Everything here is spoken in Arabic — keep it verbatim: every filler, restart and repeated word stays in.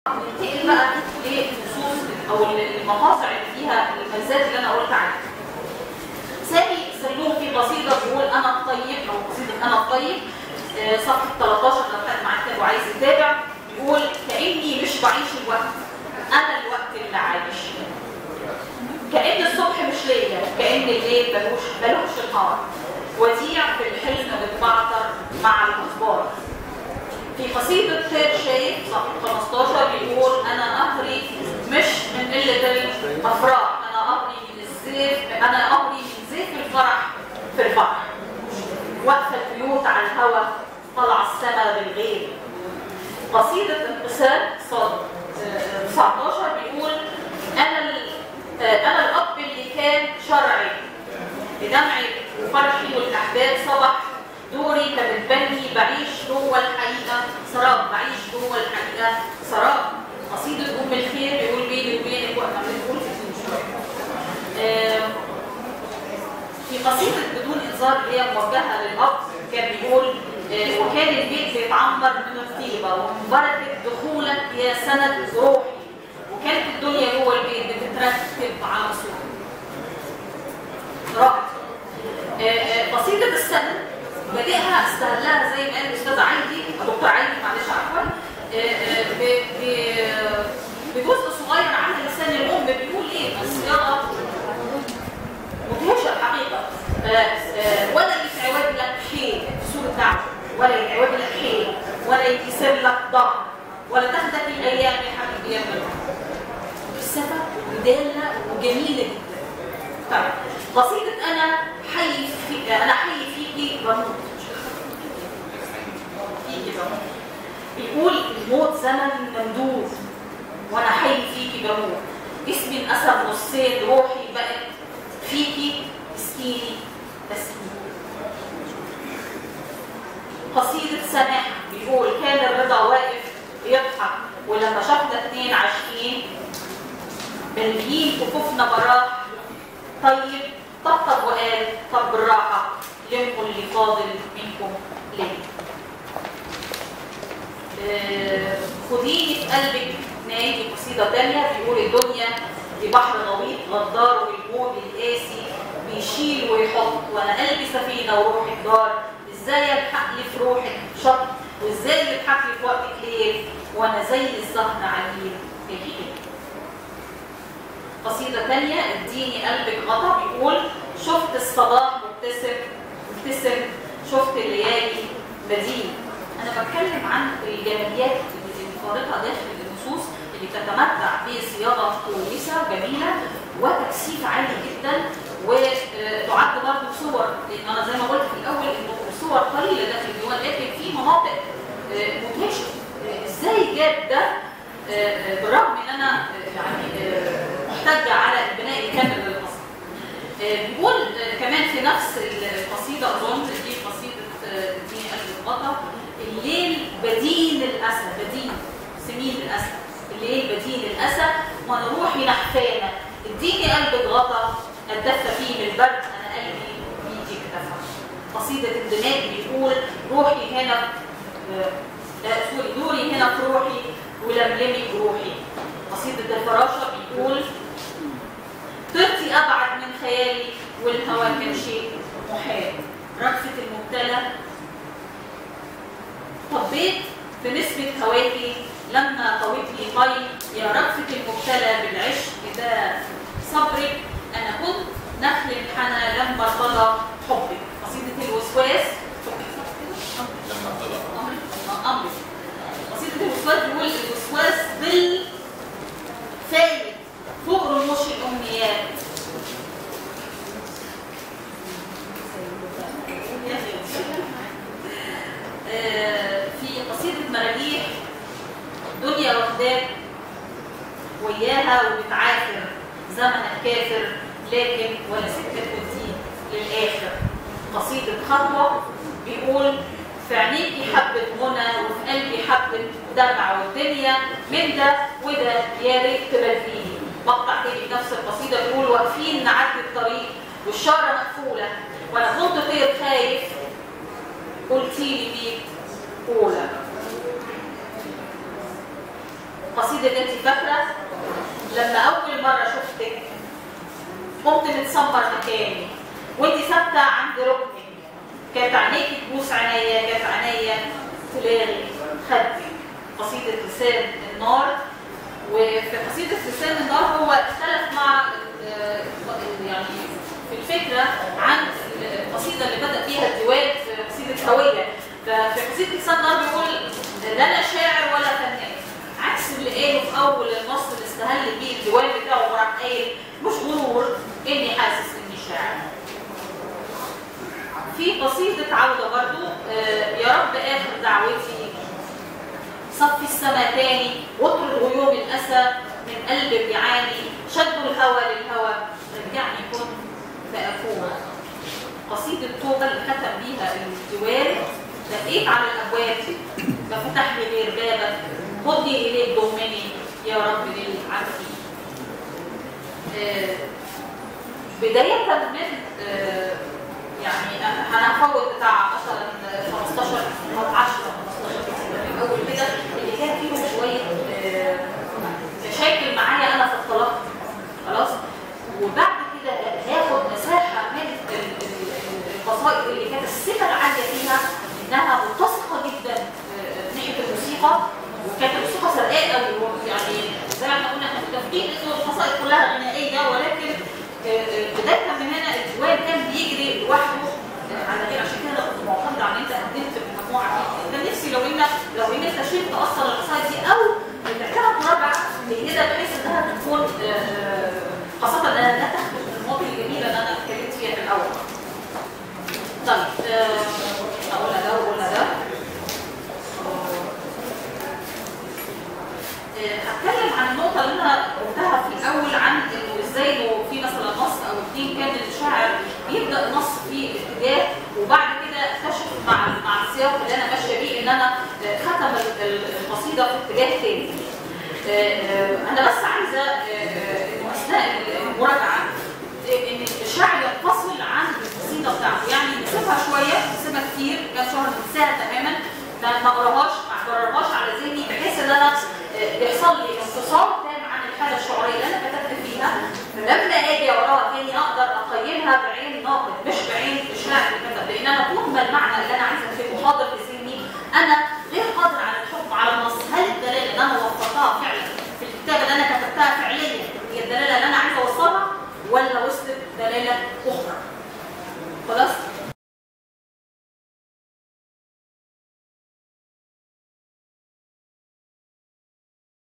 ننتقل بقى للنصوص او المقاطع اللي فيها المزات اللي انا قلت عليها. سامي سلوم في قصيده بيقول انا الطيب، او قصيده انا الطيب صفحه ثلاثة عشر لو حد معاه كتاب وعايز يتابع، بيقول كاني مش بعيش الوقت، انا الوقت اللي عايش. كأن الصبح مش ليا، كأن الليل ملوش ملوش النهار، وديع في الحلم بتبعتر مع الأخبار. في قصيدة خير شايف صفحة خمستاشر بيقول أنا نهري مش من قلة الأفراح، أنا قهري من الزيف، أنا قهري من زيف الفرح في الفرح. واقفة البيوت على الهوا طلع السما بالغيب. قصيدة انقسام صاد تسعتاشر بيقول أنا أنا الأب اللي كان شرعي بدمعي وفرحي والأحباب صبح دوري كمتبني بعيش جوه الحقيقة سراب، بعيش جوه الحقيقة سراب. قصيدة أم الخير بيقول بيني وبينك وقت ما بنقول في شوية. في قصيدة بدون إنذار اللي هي موجهة للأب كان بيقول وكان البيت بيتعمر من الطيبة ومن بركة دخولك يا سند روحي، وكانت الدنيا جوه البيت بتترتب على صوت. رائع. قصيدة السند بديها استهلها زي ما قال الاستاذ عايدي دكتور عايدي معلش عفوا بجزء صغير عن لسان الام بيقول ايه؟ الصياغه مدهشه الحقيقه. ولا يتعوج لك حيل في سوره دعوه، ولا يتعوج لك حيل، ولا يكسر لك ظهر، ولا تاخدك الايام يا حبيبي يا ابني. فلسفه وداله وجميله جدا. طيب قصيده انا حي في انا حي فيكي بموت، فيكي بموت. بيقول الموت زمن ممدود وانا حي فيكي بموت، جسمي انقسم نصين، روحي بقت فيكي مسكيني تسكيني. قصيدة سماح بيقول كان الرضا واقف يضحك ولما شفنا اتنين عاشقين مليين كفوفنا براح، طيب طبطب وقال طب بالراحة لمكم اللي فاضل منكم ليه. آه خديني في قلبك نادي قصيدة تانية بيقول الدنيا دي بحر غويط غدار والموج القاسي بيشيل ويحط، وانا قلبي سفينة وروحي دار، ازاي الحق لي في روحك شط، وازاي يضحك لي في وقتك ليل، وانا زي الزهر عليل في الليل. قصيدة تانية اديني قلبك غطا بيقول شفت الصباح مبتسم مبتسم، شفت الليالي بديل. انا بتكلم عن الجماليات اللي فارقة داخل النصوص اللي بتتمتع بصياغة كويسة جميلة وتكثيف عالي جدا، وتعد برضه صور، لان انا زي ما قلت في الاول انه صور قليلة داخل الديوان لكن في مناطق مدهشة. ازاي جاب ده بالرغم ان انا يعني محتاجة على البناء الكامل للقصيدة. بيقول كمان في نفس القصيدة اظن دي قصيدة اديني قلب الغطا، الليل بدين الاسى، بدين سمين الاسى، الليل بدين الاسى وانا روحي نحفانه، اديني قلبك غطا اتدفى فيه من البرد، انا قلبي بيدي اكتفى. قصيدة الدماء بيقول روحي هنا لا سوري نوري هنا في روحي ولملمي جروحي. قصيدة الفراشة بيقول طرتي ابعد من خيالي والهوى كان شيء محال، رأفة المبتلى طبيت في نسمة هواكي لما طويت لي طي، يا رأفة المبتلى بالعشق ده صبرك، انا كنت نخل الحنى لما ارتضى حبك. قصيدة الوسواس أمرك. قصيدة الوسواس بيقول الوسواس ظل فايت فوق رموش الأمنيات. في قصيدة مراجيح دنيا واخداك وياها وبتعافر زمنك كافر لكن ولا سكة توديك للآخر. قصيدة خطوة بيقول في عينيكي حبة غنى وفي قلبي حبة دمع، والدنيا من ده وده يا ريت تبديني. مقطع تاني في نفس القصيدة بيقول واقفين نعدي الطريق والشارة مقفولة وانا كنت طير خايف قلتيلي بيك أولى. قصيدة قصيده انت فاكره لما اول مره شفتك قمت متسمر مكاني وانت ثابته عند ركني، كانت عينيكي تبوس عينيا، كانت عينيا تلاغي خدي. قصيده لسان النار. وفي قصيده لسان النار هو اختلف مع يعني في الفكره عن القصيده اللي بدا فيها الديوان في قصيده هويه. ففي قصيده لسان النار بيقول لا انا شاعر ولا فنان، عكس اللي قاله في اول النص اللي استهل بيه الديوان بتاعه وراح قايل مش غرور اني حاسس اني شاعر. في قصيده عوده برضو يا رب اخر دعوتي صفي السما تاني واطرد غيوم الاسى من قلبي بيعاني، شدوا الهوى للهوى رجعني كنت فاكون. قصيده توبه اللي ختم بيها الديوان دقيت على الابواب ما فتح لي غير بابك، خدني اليك ضمني يا رب للعافيه. آه بدايه من آه يعني انا هفوت بتاع مثلا خمستاشر او عشرة خمستاشر في الاول كده اللي كان فيهم شويه آه مشاكل معايا انا في الطلاق خلاص، وبعد كده هاخد مساحه من القصائد اللي كانت السمه العاليه فيها انها متسقه جدا ناحيه الموسيقى، وكانت الموسيقى سرقاء قوي. يعني زي ما احنا قلنا احنا متفقين انه القصائد كلها غنائيه، ولكن بدايه من هنا الديوان كان بيجري لوحده على غير. عشان كده كنت معتمده على ان انت قدمت المجموعه دي. كان نفسي لو ان لو ان انت شلت اصلا القصائد دي او تعملها مراجعه جيده بحيث انها تكون خاصه انها لا تخلو من الماضي الجميله اللي انا اتكلمت فيها في الاول. طيب اقولها ده واقولها ده. هتكلم عن النقطة اللي أنا قلتها في الأول عن إنه إزاي إنه في مثلا نص أو اتنين كان الشاعر بيبدأ نص في اتجاه وبعد كده اكتشف مع مع السياق اللي أنا ماشية بيه إن أنا ختم القصيدة في اتجاه تاني. أنا بس عايزة إنه أثناء المراجعة إن الشاعر ينفصل عن القصيدة بتاعته، يعني نسيبها شوية نسيبها كتير كام شهر ننساها تماما، ما اقراهاش ما اكررهاش على ذهني بحيث ان انا يحصل لي انفصال تام عن الحاله الشعوريه اللي انا كتبت فيها، فلما اجي اقراها تاني اقدر اقيمها بعين ناقد مش بعين الشاعر اللي كتب، لان انا طول ما المعنى اللي انا عايزه اكتبه حاضر في ذهني انا